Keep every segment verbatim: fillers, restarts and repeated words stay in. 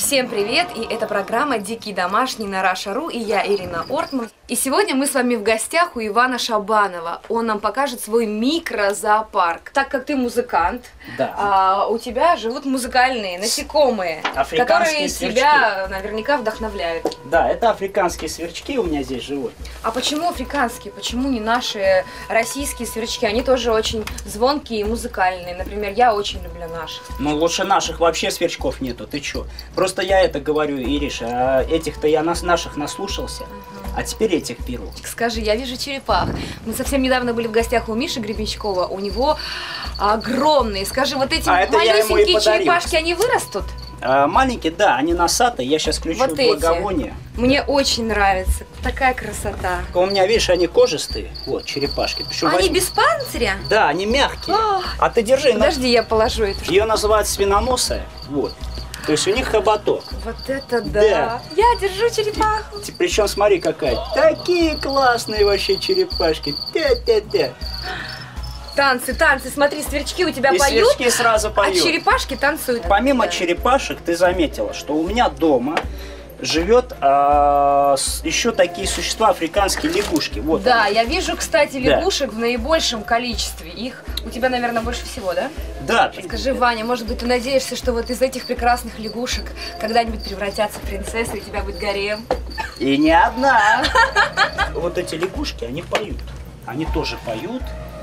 Всем привет! И это программа «Дикий домашний» на Раша.ру, и я, Ирина Ортман. И сегодня мы с вами в гостях у Ивана Шабанова. Он нам покажет свой микрозоопарк. Так как ты музыкант, да. а, у тебя живут музыкальные насекомые, которые сверчки. Тебя наверняка вдохновляют. Да, это африканские сверчки у меня здесь живут. А почему африканские? Почему не наши российские сверчки? Они тоже очень звонкие и музыкальные. Например, я очень люблю наших. Ну, лучше наших вообще сверчков нету, ты чё? Просто я это говорю, Ириша, а этих-то я нас, наших наслушался, угу. а теперь этих беру. Скажи, я вижу черепах. Мы совсем недавно были в гостях у Миши Гребенщикова, у него огромные. Скажи, вот эти а малюсенькие черепашки, они вырастут? А, маленькие, да, они носатые, я сейчас включу вот благовоние. Эти. Мне очень нравится, такая красота. У меня, видишь, они кожистые, вот, черепашки. Причем они возьми... без панциря? Да, они мягкие. О, а ты держи. Подожди, на... я положу эту. Ее называют свиноносая, вот. То есть у них хоботок. Вот это да. да. Я держу черепаху. Причем смотри какая. Такие классные вообще черепашки. Тя-тя-тя. Танцы, танцы. Смотри, сверчки у тебя и поют, сверчки сразу поют. А черепашки танцуют. Помимо да. черепашек, ты заметила, что у меня дома живет а, с, еще такие существа, африканские лягушки. Вот да, они. я вижу, кстати, лягушек да. в наибольшем количестве. Их у тебя, наверное, больше всего, да? Да. Скажи, Ваня, может быть, ты надеешься, что вот из этих прекрасных лягушек когда-нибудь превратятся в принцессы, и у тебя будет гарем? И не одна. Вот эти лягушки, они поют. Они тоже поют.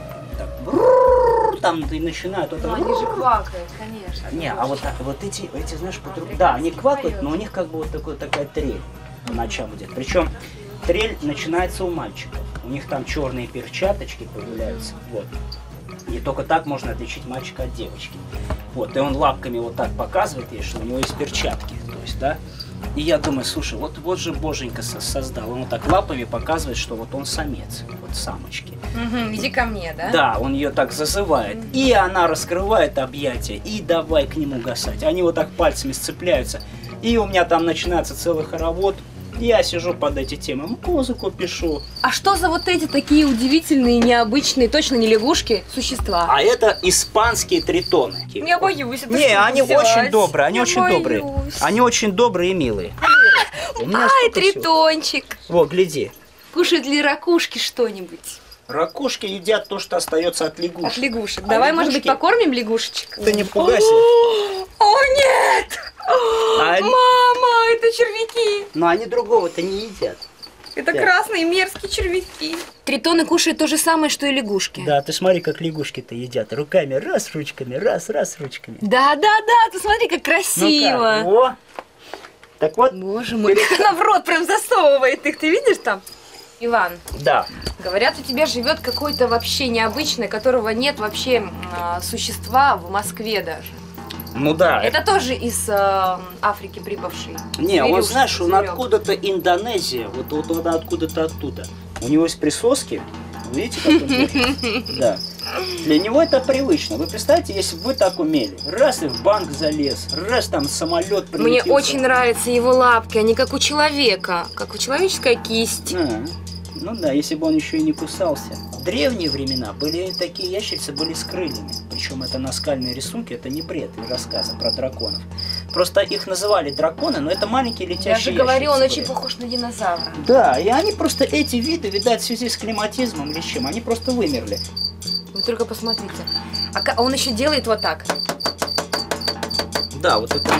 Там и начинают. Вот ну, они же квакают, конечно. Не, а вот так, вот эти, эти, знаешь, по-другому. Да, они квакают, но у них как бы вот такой, такая трель по ночам идет. Причем трель начинается у мальчиков. У них там черные перчаточки появляются. Вот. И только так можно отличить мальчика от девочки. Вот, и он лапками вот так показывает ей, что у него есть перчатки. То есть, да. И я думаю, слушай, вот, вот же боженька создал. Он вот так лапами показывает, что вот он самец, вот самочки. Угу, иди ко мне, да? Да, он ее так зазывает. Угу. И она раскрывает объятия, и давай к нему гасать. Они вот так пальцами сцепляются. И у меня там начинается целый хоровод. Я сижу под эти темы, музыку пишу. А что за вот эти такие удивительные, необычные, точно не лягушки, существа? А это испанские тритоны. Я боюсь. Это не, они взять? очень добрые, они Я очень боюсь. добрые. Они очень добрые и милые. Ай, тритончик. Вот, гляди. Кушают ли ракушки что-нибудь? Ракушки едят то, что остается от лягушек. От лягушек. А Давай, лягушки... может быть, покормим лягушечек? Ты не пугайся. О, нет! А мама, это червяки. Но они другого-то не едят. Это да. красные мерзкие червяки. Тритоны кушают то же самое, что и лягушки. Да, ты смотри, как лягушки-то едят. Руками, раз, ручками, раз, раз, ручками. Да, да, да, ты смотри, как красиво. Ну как? О. Так вот. Боже мой, она в рот прям засовывает их, ты видишь там? Иван, да. Говорят, у тебя живет какой-то вообще необычный, которого нет вообще э, существа в Москве даже. Ну да. Это тоже из э, Африки прибывший. Не, зверюшка, он, знаешь, он зверек. откуда-то Индонезия, вот, вот, вот откуда-то оттуда. У него есть присоски, видите, как он? Да. Для него это привычно. Вы представьте, если бы вы так умели. Раз и в банк залез, раз там самолет прилетел. Мне очень нравятся его лапки, они как у человека, как у человеческая кисть. А, ну да, если бы он еще и не кусался. В древние времена были такие ящерицы, были с крыльями. Причем это наскальные рисунки, это не бред или рассказы про драконов. Просто их называли драконы, но это маленькие летящие ящерицы. Я же говорю, он были. очень похож на динозавра. Да, и они просто, эти виды, видать, в связи с климатизмом или чем, они просто вымерли. Вы только посмотрите. А он еще делает вот так. Да, вот это.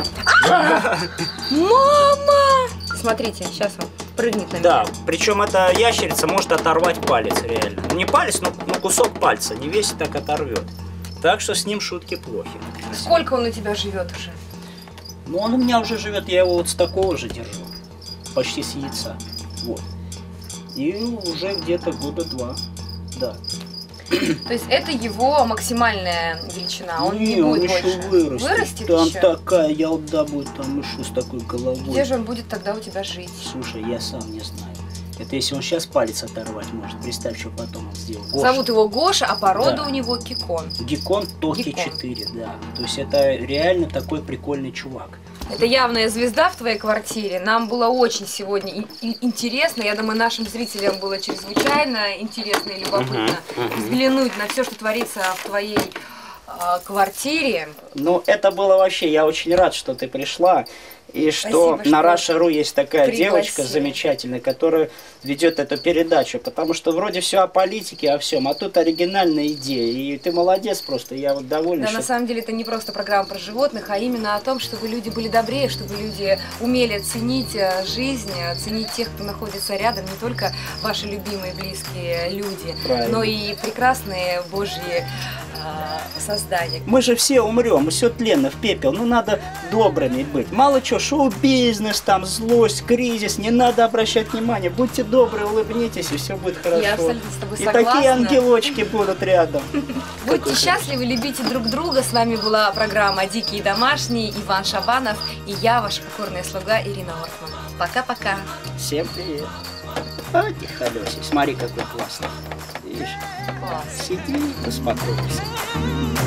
Мама! Смотрите, сейчас он прыгнет на меня. Да, причем эта ящерица может оторвать палец реально. Ну не палец, но, но кусок пальца, не весь так оторвет. Так что с ним шутки плохи. Сколько он у тебя живет уже? Ну он у меня уже живет, я его вот с такого же держу. Почти с яйца. Вот. И уже где-то года два. Да. То есть это его максимальная величина, он не, не будет он больше. Еще вырастет. Вырастет там еще? такая ялда будет, там еще с такой головой. Где же он будет тогда у тебя жить? Слушай, я сам не знаю. Это если он сейчас палец оторвать может. Представь, что потом он сделал. Гоша. Зовут его Гоша, а порода да. у него Геккон. Геккон Токи четыре, да. То есть это реально такой прикольный чувак. Это явная звезда в твоей квартире. Нам было очень сегодня интересно. Я думаю, нашим зрителям было чрезвычайно интересно и любопытно uh-huh, uh-huh. взглянуть на все, что творится в твоей э, квартире. Ну, это было вообще, я очень рад, что ты пришла. И что Спасибо, на что Раша.ру есть такая пригласили. девочка замечательная, которая ведет эту передачу. Потому что вроде все о политике, о всем, а тут оригинальная идея. И ты молодец просто, я вот доволен. Да, что... на самом деле это не просто программа про животных, а именно о том, чтобы люди были добрее, чтобы люди умели ценить э, жизнь, ценить тех, кто находится рядом, не только ваши любимые, близкие люди, Правильно. но и прекрасные божьи э, создания. Мы же все умрем, все тленно, в пепел. Ну, надо добрыми быть. Мало чего, шоу-бизнес, там, злость, кризис. Не надо обращать внимание. Будьте добры, улыбнитесь, и все будет хорошо. Я абсолютно с тобой и согласна. такие ангелочки будут рядом. Будьте счастливы, любите друг друга. С вами была программа «Дикие домашние», Иван Шабанов и я, ваша покорная слуга Ирина Ортман. Пока-пока. Всем привет. А, тихолёсик, смотри, какой классный. Видишь? Класс. Сиди, успокойся.